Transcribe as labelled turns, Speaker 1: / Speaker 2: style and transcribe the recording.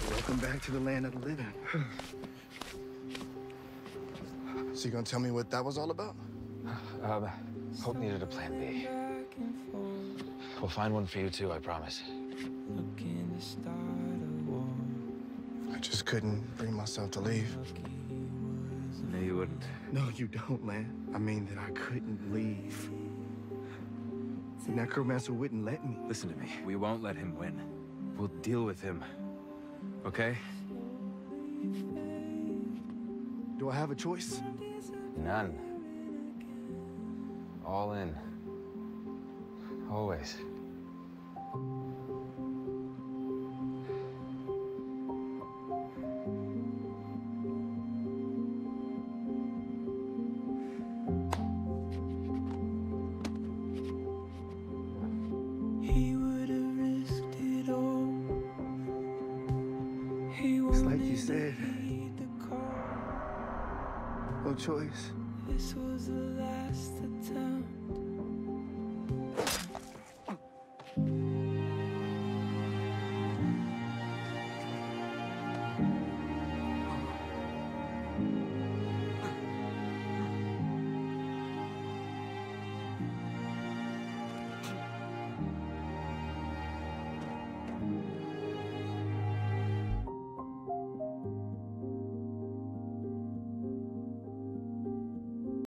Speaker 1: Welcome back to the land of the living. So you gonna tell me what that was all about?
Speaker 2: Hope needed a plan B. We'll find one for you too, I promise.
Speaker 1: I just couldn't bring myself to leave.
Speaker 2: No, you wouldn't.
Speaker 1: No, you don't, Land. I mean that I couldn't leave. The Necromancer wouldn't let me.
Speaker 3: Listen to me. We won't let him win. We'll deal with him. Okay?
Speaker 1: Do I have a choice?
Speaker 2: None. All in. Always.
Speaker 1: It's like you said. No choice.
Speaker 4: This was the last attempt.